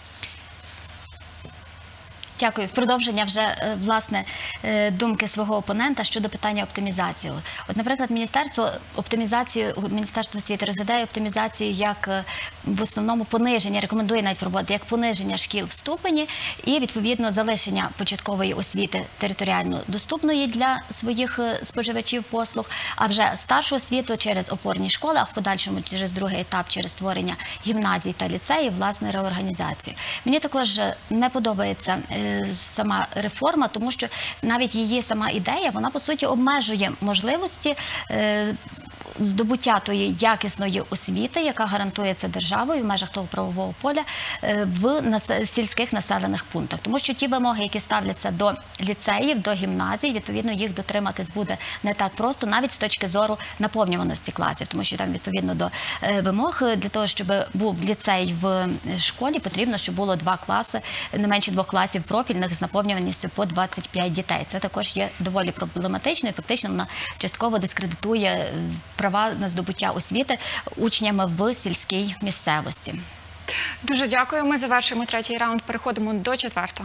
Дякую. В продовження вже, власне, думки свого опонента щодо питання оптимізації. От, наприклад, Міністерство освіти розглядає оптимізацію як в основному пониження, рекомендує навіть проводити, як пониження шкіл в ступені і, відповідно, залишення початкової освіти територіально доступної для своїх споживачів послуг, а вже старшу освіту через опорні школи, а в подальшому через другий етап, через створення гімназій та ліцеїв, власне, реорганізацію. Мені також не подобається сама реформа, тому що навіть її сама ідея, вона, по суті, обмежує можливості здобуття тої якісної освіти, яка гарантується державою в межах того правового поля в сільських населених пунктах. Тому що ті вимоги, які ставляться до ліцеїв, до гімназій, відповідно, їх дотриматись буде не так просто, навіть з точки зору наповнюваності класів, тому що там, відповідно до вимог, для того, щоб був ліцей в школі, потрібно, щоб було 2 класи, не менше 2 класів профільних з наповнюваністю по 25 дітей. Це також є доволі проблематично і фактично вона частково дискредитує права на здобуття освіти учнями в сільській місцевості. Дуже дякую. Ми завершуємо 3-й раунд. Переходимо до 4-го.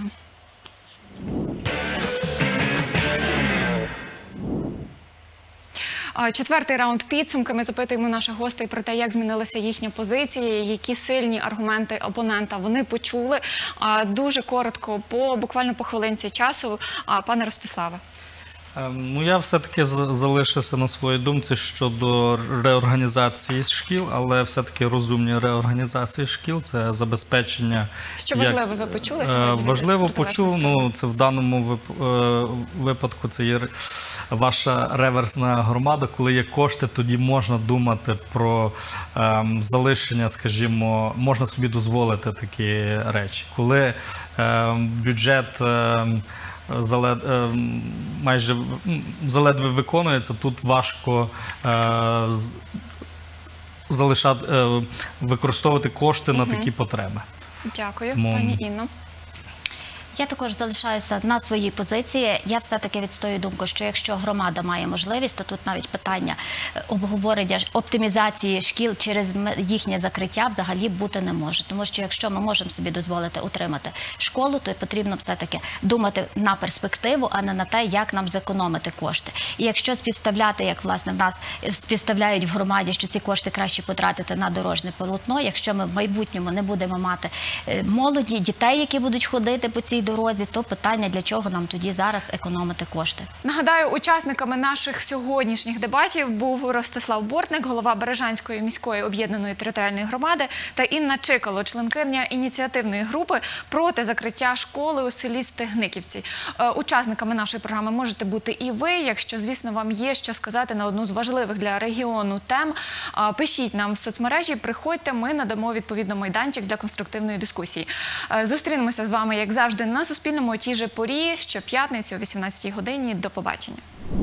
Четвертий раунд підсумки. Ми запитуємо наших гостей про те, як змінилася їхня позиція, які сильні аргументи опонента вони почули. Дуже коротко, буквально по хвилинці часу. Пане Ростиславе. Я все-таки залишився на своїй думці щодо реорганізації шкіл, але все-таки розумні реорганізації шкіл – це забезпечення… Що важливо, ви почули сьогодні? Важливо почув, це в даному випадку це є ваша реверсна громада. Коли є кошти, тоді можна думати про залишення, скажімо, можна собі дозволити такі речі. Коли бюджет майже заледве виконується, тут важко використовувати кошти на такі потреби. Дякую, пані Інно. Я також залишаюся на своїй позиції. Я все-таки відстоюю думку, що якщо громада має можливість, то тут навіть питання обговорення оптимізації шкіл через їхнє закриття взагалі бути не може. Тому що якщо ми можемо собі дозволити утримати школу, то потрібно все-таки думати на перспективу, а не на те, як нам зекономити кошти. І якщо співставляти, як власне в нас співставляють в громаді, що ці кошти краще потратити на дорожне полотно, якщо ми в майбутньому не будемо мати молоді, дітей, які будуть ходити по цій дорозі, то питання, для чого нам тоді зараз економити кошти. Нагадаю, учасниками наших сьогоднішніх дебатів був Ростислав Бортник, голова Бережанської міської об'єднаної територіальної громади, та Інна Чикало, членкиня ініціативної групи проти закриття школи у селі Стегниківці. Учасниками нашої програми можете бути і ви, якщо, звісно, вам є що сказати на одну з важливих для регіону тем. Пишіть нам в соцмережі, приходьте, ми надамо відповідно майданчик для конструктивної дискусії. Зустрінемося з вами, як завжди, на Суспільному о тій же порі, щоп'ятниці о 18-й годині. До побачення.